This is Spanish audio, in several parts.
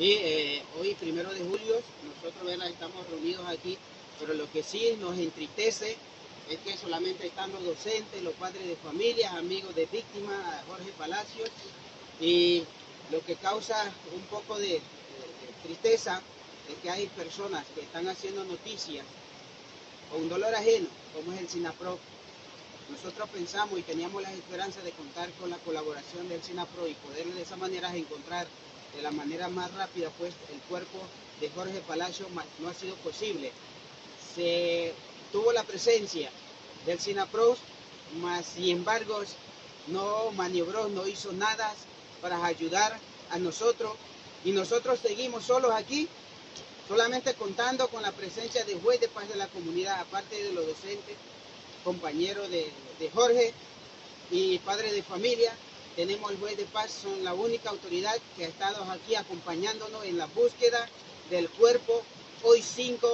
Sí, hoy 1 de julio, nosotros ¿verdad? Estamos reunidos aquí, pero lo que sí nos entristece es que solamente están los docentes, los padres de familia, amigos de víctimas, Jorge Palacios, y lo que causa un poco de tristeza es que hay personas que están haciendo noticias con dolor ajeno, como es el SINAPROC. Nosotros pensamos y teníamos las esperanzas de contar con la colaboración del SINAPROC y poder de esa manera encontrar de la manera más rápida pues el cuerpo de Jorge Palacio, no ha sido posible. Se tuvo la presencia del SINAPROC, mas sin embargo no maniobró, no hizo nada para ayudar a nosotros, y nosotros seguimos solos aquí, solamente contando con la presencia del juez de paz de la comunidad, aparte de los docentes, compañeros de Jorge y padres de familia. Tenemos el juez de paz, son la única autoridad que ha estado aquí acompañándonos en la búsqueda del cuerpo. Hoy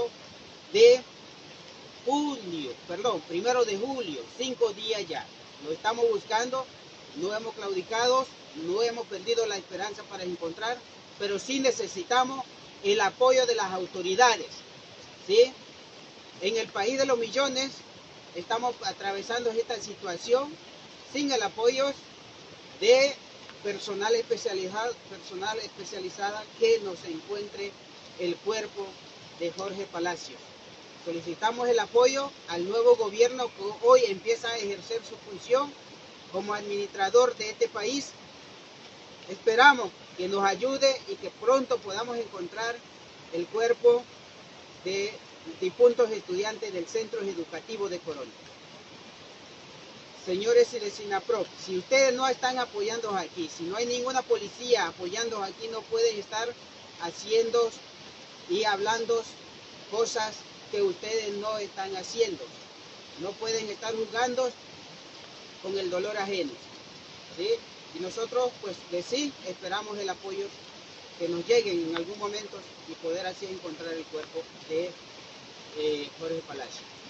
1 de julio, 5 días ya. Lo estamos buscando, no hemos claudicado, no hemos perdido la esperanza para encontrar, pero sí necesitamos el apoyo de las autoridades, ¿sí? En el país de los millones estamos atravesando esta situación sin el apoyo de personal especializada que nos encuentre el cuerpo de Jorge Palacios. Solicitamos el apoyo al nuevo gobierno que hoy empieza a ejercer su función como administrador de este país. Esperamos que nos ayude y que pronto podamos encontrar el cuerpo de difuntos estudiantes del Centro Educativo de Corona. Señores de SINAPROC, si ustedes no están apoyando aquí, si no hay ninguna policía apoyando aquí, no pueden estar haciendo y hablando cosas que ustedes no están haciendo. No pueden estar jugando con el dolor ajeno, ¿sí? Y nosotros, pues, de sí, esperamos el apoyo que nos lleguen en algún momento y poder así encontrar el cuerpo de Jorge Palacio.